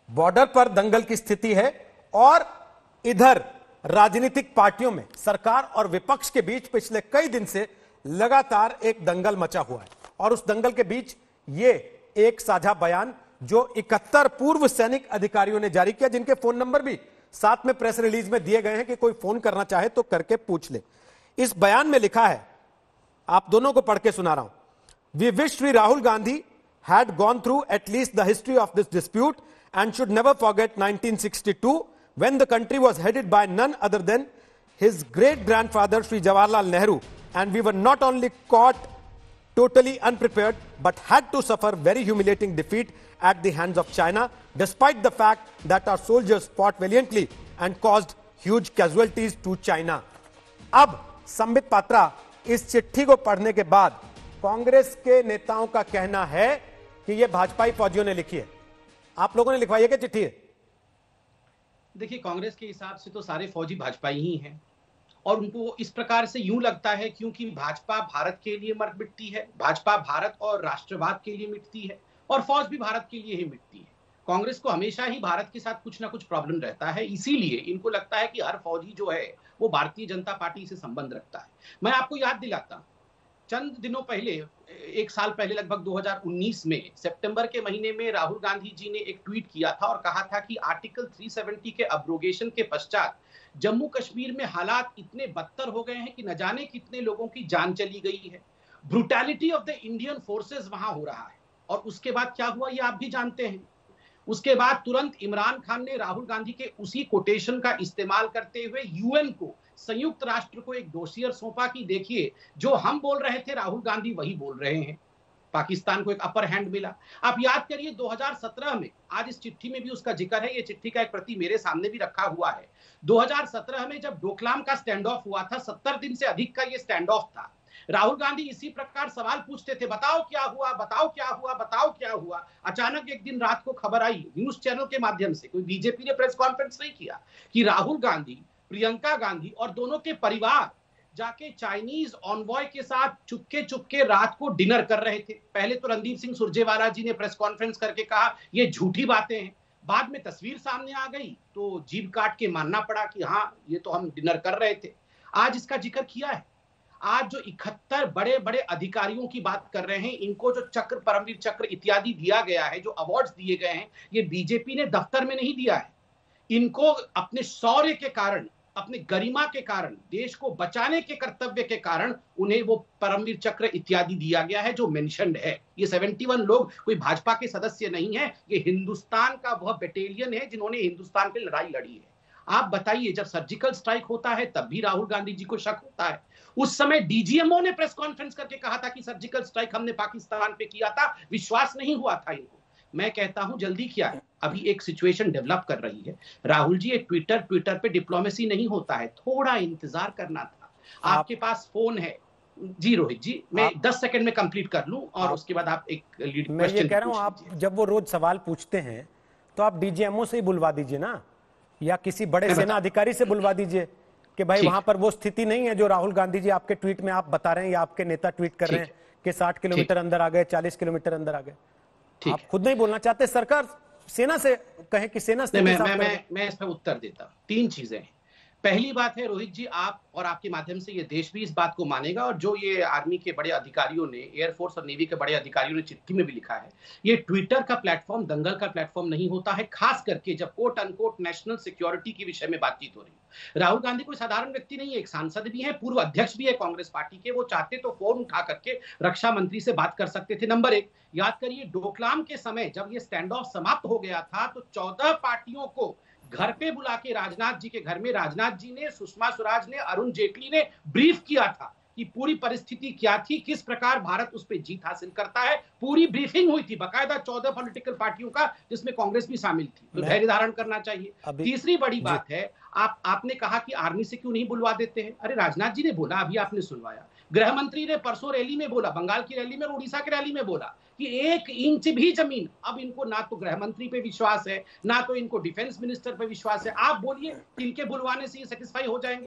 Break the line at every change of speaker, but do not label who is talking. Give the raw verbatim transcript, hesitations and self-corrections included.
Border पर दंगल की स्थिति है और इधर राजनीतिक पार्टियों में सरकार और विपक्ष के बीच पिछले कई दिन से लगातार एक दंगल मचा हुआ है। और उस दंगल के बीच ये एक साझा बयान जो इकहत्तर पूर्व सैनिक अधिकारियों ने जारी किया, जिनके फोन नंबर भी साथ में प्रेस रिलीज में दिए गए हैं कि कोई फोन करना चाहे तो करके पूछ ले। इस बयान में लिखा है, आप दोनों को पढ़ के सुना रहा हूं। We wish Shri Rahul Gandhi had gone through at least the history of this dispute and should never forget nineteen sixty-two when the country was headed by none other than his great grandfather Shri Jawaharlal Nehru, and we were not only caught totally unprepared but had to suffer very humiliating defeat at the hands of China, despite the fact that our soldiers fought valiantly and caused huge casualties to China. अब संबित पात्रा इस चिट्ठी को पढ़ने के बाद कांग्रेस के नेताओं का कहना है कि यह भाजपाई फौजियों ने लिखी है। आप लोगों ने लिखवाई है क्या चिट्ठी है?
देखिए, कांग्रेस के हिसाब से तो सारे फौजी भाजपाई ही हैं और उनको इस प्रकार से यूं लगता है क्योंकि भाजपा भारत के लिए मर मिटती है, भाजपा भारत और राष्ट्रवाद के लिए मिटती है और फौज भी भारत के लिए ही मिटती है। कांग्रेस को हमेशा ही भारत के साथ कुछ ना कुछ प्रॉब्लम रहता है, इसीलिए इनको लगता है कि हर फौजी जो है वो भारतीय जनता पार्टी से संबंध रखता है। मैं आपको याद दिलाता हूं, चंद दिनों पहले, एक साल पहले, लगभग दो हज़ार उन्नीस में सितंबर के महीने में राहुल गांधी जी ने एक ट्वीट किया था और कहा था कि आर्टिकल तीन सौ सत्तर के अब्रोगेशन के पश्चात जम्मू कश्मीर में हालात इतने बदतर हो गए हैं कि न जाने कितने लोगों की जान चली गई है। Brutality of the Indian forces वहां हो रहा है। और उसके बाद क्या हुआ ये आप भी जानते हैं। उसके बाद तुरंत इमरान खान ने राहुल गांधी के उसी कोटेशन का इस्तेमाल करते हुए यूएन को, संयुक्त राष्ट्र को एक डोसियर सौंपा कि देखिए, जो हम बोल रहे थे राहुल गांधी वही बोल रहे हैं। पाकिस्तान को एक अपर हैंड मिला। आप याद करिए दो हज़ार सत्रह में, आज इस चिट्ठी में भी उसका जिक्र है, ये चिट्ठी का एक प्रति मेरे सामने भी रखा हुआ है। दो हज़ार सत्रह में जब डोकलाम का स्टैंड ऑफ हुआ था, सत्तर दिन से अधिक का ये स्टैंड ऑफ था। राहुल गांधी इसी प्रकार सवाल पूछते थे, बताओ क्या हुआ, बताओ क्या हुआ, बताओ क्या हुआ। अचानक एक दिन रात को खबर आई न्यूज चैनल के माध्यम से, कोई बीजेपी ने प्रेस कॉन्फ्रेंस नहीं किया, कि राहुल गांधी, प्रियंका गांधी और दोनों के परिवार जाके चाइनीज ऑनवॉय के साथ चुपके चुपके रात को डिनर कर रहे थे। पहले तो रणदीप सिंह सुरजेवाला जी ने प्रेस कॉन्फ्रेंस करके कहा ये झूठी बातें हैं। बाद में तस्वीर सामने आ गई तो जीभ काट के मानना पड़ा कि हाँ, ये तो हम डिनर कर रहे थे। आज इसका जिक्र किया है। आज जो इकहत्तर बड़े बड़े अधिकारियों की बात कर रहे हैं, इनको जो चक्र, परमवीर चक्र इत्यादि दिया गया है, जो अवार्ड्स दिए गए हैं, ये बीजेपी ने दफ्तर में नहीं दिया है। इनको अपने शौर्य के कारण, अपने गरिमा के कारण, देश को बचाने के कर्तव्य के कारण उन्हें वो परमवीर चक्र इत्यादि दिया गया है जो मेंशन्ड है। ये इकहत्तर लोग कोई भाजपा के सदस्य नहीं है, ये हिंदुस्तान का वह बटालियन है जिन्होंने हिंदुस्तान की लड़ाई लड़ी है। आप बताइए, जब सर्जिकल स्ट्राइक होता है तब भी राहुल गांधी जी को शक होता है। उस समय डीजीएमओ ने प्रेस कॉन्फ्रेंस करके कहा था कि सर्जिकल स्ट्राइक हमने पाकिस्तान पे किया था, विश्वास नहीं हुआ था इनको। मैं कहता हूं जल्दी क्या है, अभी एक सिचुएशन डेवलप कर रही है। राहुल जी, एक ट्विटर ट्विटर पे डिप्लोमेसी नहीं होता है, थोड़ा इंतजार करना था। आप, आपके पास फोन है जी रोहित जी, मैं दस सेकंड में कंप्लीट कर लूं और उसके बाद आप एक लीड
मैं ये कह रहा हूं, आप जब वो रोज सवाल पूछते हैं तो आप डीजीएमओ से ही बुलवा दीजिए ना, या किसी बड़े सेना अधिकारी से बुलवा दीजिए कि भाई वहां पर वो स्थिति नहीं है जो राहुल गांधी जी आपके ट्वीट में आप बता रहे हैं या आपके नेता ट्वीट कर रहे हैं कि साठ किलोमीटर अंदर आ गए, चालीस किलोमीटर अंदर आ गए। आप खुद नहीं बोलना चाहते, सरकार सेना से कहे कि सेना से।
मैं मैं मैं, मैं इस पर उत्तर देता हूं। तीन चीजें हैं। पहली बात है रोहित जी, आप और आपके माध्यम से ये देश भी इस बात को मानेगा, और जो ये आर्मी के बड़े अधिकारियों ने, एयरफोर्स और नेवी के बड़े अधिकारियों ने चिट्ठी में भी लिखा है, ये ट्विटर का प्लेटफॉर्म दंगल का प्लेटफॉर्म नहीं होता है, खास करके जब कोट अनकोट नेशनल सिक्योरिटी के विषय में बातचीत हो रही है। राहुल गांधी कोई साधारण व्यक्ति नहीं है, एक सांसद भी है, पूर्व अध्यक्ष भी है कांग्रेस पार्टी के। वो चाहते तो फोन उठा करके रक्षा मंत्री से बात कर सकते थे। नंबर एक, याद करिए डोकलाम के समय जब ये स्टैंड ऑफ समाप्त हो गया था तो चौदह पार्टियों को घर पे बुला के, राजनाथ जी के घर में, राजनाथ जी ने, सुषमा स्वराज ने, अरुण जेटली ने ब्रीफ किया था कि पूरी परिस्थिति क्या थी, किस प्रकार भारत उस पर जीत हासिल करता है। पूरी ब्रीफिंग हुई थी बकायदा चौदह पॉलिटिकल पार्टियों का, जिसमें कांग्रेस भी शामिल थी। तो धैर्य धारण करना चाहिए। तीसरी बड़ी बात है, आप आपने कहा कि आर्मी से क्यों नहीं बुलवा देते हैं। अरे राजनाथ जी ने बोला, अभी आपने सुनवाया। गृह मंत्री ने परसों रैली में बोला, बंगाल की रैली में और उड़ीसा की रैली में बोला कि एक इंच भी जमीन, अब इनको ना तो गृह मंत्री पे विश्वास है, ना तो इनको डिफेंस मिनिस्टर पे विश्वास है। आप बोलिए, इनके बुलवाने से ये सेटिस्फाई हो जाएंगे?